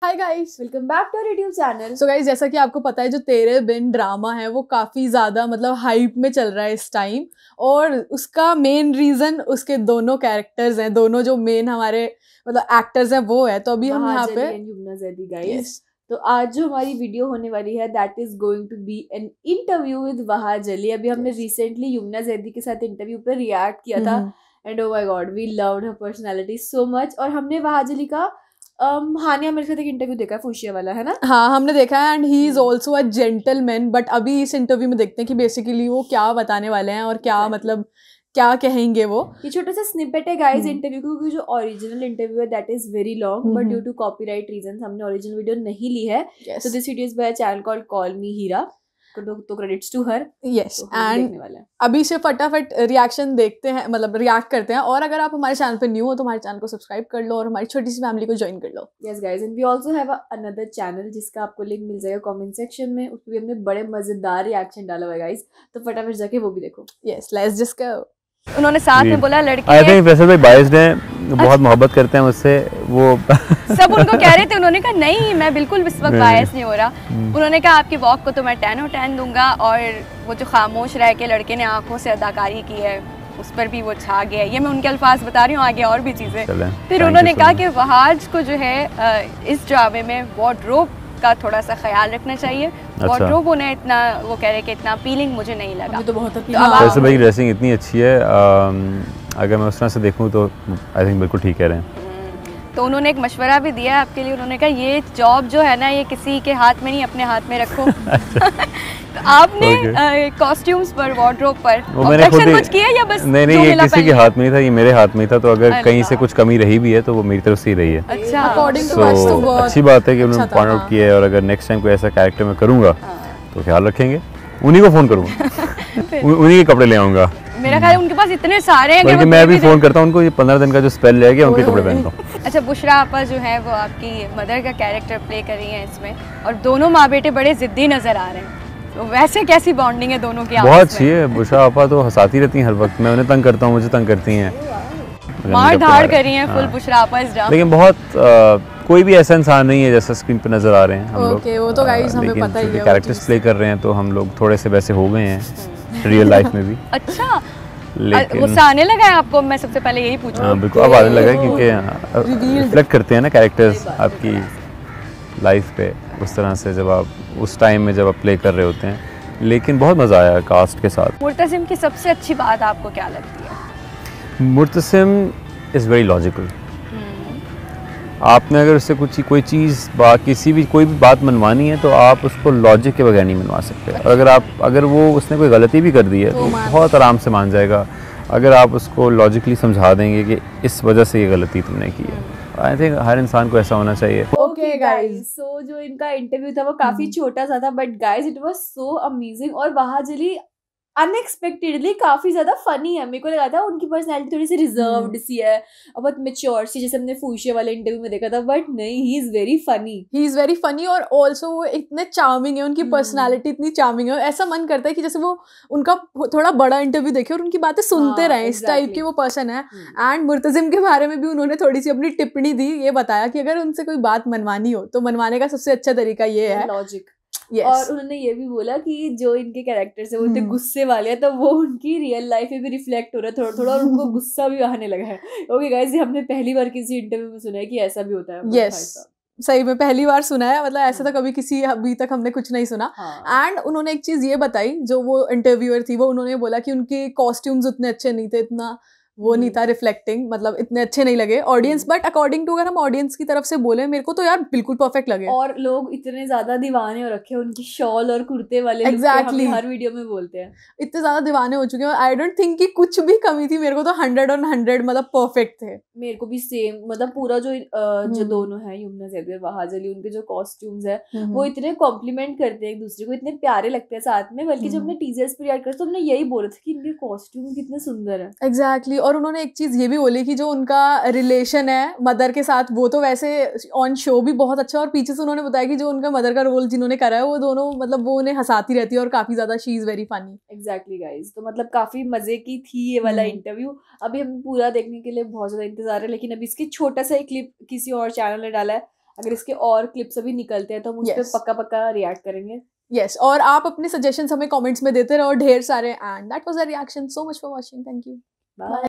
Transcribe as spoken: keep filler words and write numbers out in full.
Hi guys, welcome back to our YouTube channel. So guys, जैसा कि आपको पता है जो तेरे बिन ड्रामा है वो काफी ज्यादा मतलब हाइप में चल रहा है इस टाइम, और उसका मेन रीजन उसके दोनों कैरेक्टर्स हैं, दोनों जो मेन हमारे मतलब एक्टर्स हैं वो है। तो अभी हम यहाँ पे युमना ज़ैदी गाइस, तो आज जो हमारी वीडियो होने वाली है that is going to be an interview with Wahaj Ali. अभी हमने रिसेंटली युमना ज़ैदी के साथ इंटरव्यू पे रिएक्ट किया था and oh my god we loved her personality so much. और हमने वहाज अली का um, हानिया मेरे साथ एक इंटरव्यू देखा है, फुशिया वाला, है ना? हाँ, हमने देखा है and he is also a gentleman. But अभी इस इंटरव्यू में देखते हैं कि बेसिकली वो क्या बताने वाले हैं और क्या मतलब क्या कहेंगे वो। ये छोटा सा स्निपेट है गाइस इंटरव्यू, क्योंकि जो ओरिजिनल इंटरव्यू है that is very long, but due to copyright reasons हमने ओरिजिनल वीडियो नहीं ली है। So this video is by a channel called call me Heera, तो credits to her. Yes, and अभी से फटाफट रिएक्शन देखते हैं, मतलब रिएक्ट करते हैं। और अगर आप हमारे चैनल पे न्यू हो तो हमारे चैनल को सब्सक्राइब कर लो और हमारी छोटी सी फैमिली को ज्वाइन कर लो। Yes guys, and we also have another channel जिसका आपको लिंक मिल जाएगा कमेंट सेक्शन में, उस पर भी हमने बड़े मजेदार रिएक्शन डाला हुआ है गाइस, तो फटाफट जाके वो भी देखो। Yes, let's just go. उन्होंने साथ में बोला लड़के आई थिंक फैसल भाई बायस्ड हैं, बहुत मोहब्बत करते हैं मुझसे वो सब उनको कह रहे थे, उन्होंने कहा नहीं मैं बिल्कुल इस वक्त बायस नहीं हो रहा। उन्होंने कहा आपकी वॉक को तो मैं टेन और टेन दूंगा, और वो जो खामोश रह के लड़के ने आंखों से अदाकारी की है उस पर भी वो छा गया। ये मैं उनके अल्फाज बता रही हूँ, आगे और भी चीज़ें। फिर उन्होंने कहा कि वहाज को जो है इस ड्रामे में वार्डरोब का थोड़ा सा ख्याल रखना चाहिए। वार्डरोब उन्हें इतना वो कह रहे कि इतना अपीलिंग मुझे नहीं लगा। तो बहुत वैसे भाई ड्रेसिंग इतनी अच्छी है, अगर मैं उस तरह से देखूँ तो आई थिंक बिल्कुल ठीक कह रहे हैं। तो उन्होंने एक मशवरा भी दिया आपके लिए। उन्होंने कहा ये जॉब जो है ना ये किसी के हाथ में नहीं, अपने हाथ में रखो। तो आपने कॉस्ट्यूम्स पर वार्डरोब पर ऑब्जेक्शन कुछ किया या बस? नहीं नहीं, ये किसी के हाथ में नहीं था, ये मेरे हाथ में था। तो अगर कहीं से कुछ कमी रही भी है तो वो मेरी तरफ से ही रही है। अच्छा, अकॉर्डिंग टू अस तो बहुत अच्छी बात है कि उन्होंने पॉइंट आउट किया है। और अगर नेक्स्ट टाइम कोई ऐसा कैरेक्टर मैं करूँगा तो ख्याल रखेंगे, उन्हीं को फ़ोन करूँगा, उन्हीं के कपड़े ले आऊँगा। मेरा ख्याल है उनके पास इतने सारे हैं कि मैं भी फोन करता हूँ उनको, ये पंद्रह दिन का जो स्पेल ले गया उनके कपड़े पहनता हूँ। अच्छा, बुशरा आपा जो है वो आपकी मदर का कैरेक्टर प्ले कर रही हैं इसमें, और दोनों माँ बेटे बड़े जिद्दी नजर आ रहे हैं। तो वैसे कैसी बॉन्डिंग है दोनों की? बहुत अच्छी है। बुशरा आपा तो हंसाती रहती हैं हर वक्त, मैं उन्हें तंग करता हूँ, मुझे तंग करती हैं, मार धाड़ कर रही हैं फुल बुशरा आपा इस ड्रामा। लेकिन बहुत कोई भी ऐसा इंसान नहीं है जैसा स्क्रीन पे नजर आ रहे हैं हम लोग। ओके, वो तो गाइस हमें पता ही है, कैरेक्टर्स प्ले कर रहे हैं तो हम लोग थोड़े से वैसे हो गए हैं रियल लाइफ में भी। अच्छा, गुस्सा आने लगा है आपको? मैं सबसे पहले यही पूछूं। हाँ बिल्कुल, अब आने लगा है क्योंकि रिफ्लेक्ट करते हैं ना कैरेक्टर्स आपकी लाइफ पे उस तरह से, जब आप उस टाइम में जब आप प्ले कर रहे होते हैं। लेकिन बहुत मज़ा आया कास्ट के साथ। मुर्तसिम की सबसे अच्छी बात आपको क्या लगती है? Murtasim is very logical. आपने अगर उससे कुछ कोई चीज़ बात किसी भी कोई भी बात मनवानी है तो आप उसको लॉजिक के बगैर नहीं मनवा सकते। और अगर आप अगर वो उसने कोई गलती भी कर दी है तो बहुत आराम से मान जाएगा, अगर आप उसको लॉजिकली समझा देंगे कि इस वजह से ये गलती तुमने की है। आई थिंक हर इंसान को ऐसा होना चाहिए। ओके गाइस, सो जो इनका इंटरव्यू था वो काफी छोटा सा था, but guys it was so amazing. और वहाज अली अनएक्सपेक्टेडली काफी ज्यादा फनी है। मेरे को लगा था उनकी पर्सनैलिटी थोड़ी सी रिजर्व्ड सी है और बहुत मैच्योर सी, जैसे हमने फूशिया वाले इंटरव्यू में देखा था, बट नहीं, he is very funny. He is very funny और ऑल्सो वो इतने चार्मिंग है, उनकी पर्सनैलिटी इतनी चार्मिंग है। ऐसा मन करता है कि जैसे वो उनका थोड़ा बड़ा इंटरव्यू देखे और उनकी बातें सुनते हाँ, रहे। इस टाइप के वो पर्सन है। एंड मुर्तजिम के बारे में भी उन्होंने थोड़ी सी अपनी टिप्पणी दी, ये बताया कि अगर उनसे कोई बात मनवानी हो तो मनवाने का सबसे अच्छा तरीका ये है लॉजिक। Yes. और उन्होंने ये भी बोला कि जो इनके कैरेक्टर्स है वो इतने गुस्से वाले हैं, तो वो उनकी रियल लाइफ में भी रिफ्लेक्ट हो रहा है थोड़ा थोड़ा, और उनको गुस्सा भी आने लगा है। ओके गाइस, ये हमने पहली बार किसी इंटरव्यू में सुना है कि ऐसा भी होता है। यस, सही में पहली बार सुना है, मतलब ऐसा तो कभी किसी अभी तक हमने कुछ नहीं सुना। एंड उन्होंने एक चीज ये बताई, जो वो इंटरव्यूअर थी वो उन्होंने बोला कि उनके कॉस्ट्यूम्स उतने अच्छे नहीं थे, इतना वो नहीं था रिफ्लेक्टिंग, मतलब इतने अच्छे नहीं लगे ऑडियंस। बट अकॉर्डिंग टू अगर हम ऑडियंस की तरफ से बोले, मेरे को तो यार बिल्कुल परफेक्ट लगे। और लोग इतने ज्यादा दीवाने हो रखे हैं उनकी शॉल और कुर्ते वाले। एग्जैक्टली, हर वीडियो में बोलते हैं इतने ज्यादा दीवाने हो चुके हैं। आई डोंट थिंक कि कुछ भी कमी थी। मेरे को तो हंड्रेड ऑन हंड्रेड मतलब परफेक्ट थे। मेरे को भी सेम, मतलब पूरा जो जो दोनों है युमना ज़ैदी और वहाज अली, उनके जो कॉस्ट्यूम्स है वो इतने कॉम्प्लीमेंट करते हैं एक दूसरे को, इतने प्यारे लगते हैं साथ में। बल्कि जब हमने टीजर्स पर रिएक्ट करते तो हमने यही बोला था कि इनके कॉस्ट्यूम कितने सुंदर है। एग्जैक्टली, और उन्होंने एक चीज भी बोली कि जो उनका रिलेशन है मदर के साथ वो तो वैसे ऑन शो भी बहुत अच्छा, और पीछे से उन्होंने बताया कि जो उनका मदर का रोल जिन्होंने करा है वो दोनों मतलब वो उन्हें हंसाती रहती है और काफी ज्यादा she is very funny. Exactly guys, तो मतलब काफी मजे की थी ये वाला इंटरव्यू। अभी हम पूरा देखने के लिए बहुत ज्यादा इंतजार है, लेकिन अभी इसकी छोटा सा एक क्लिप किसी और चैनल ने डाला है, अगर इसके और क्लिप्स अभी निकलते हैं तो हम उस Yes. पर पक्का पक्का रिएक्ट करेंगे. यस, और आप अपने सजेशंस हमें कमेंट्स में देते रहो ढेर सारे. And that was a reaction. So much for watching. Thank you. Bye.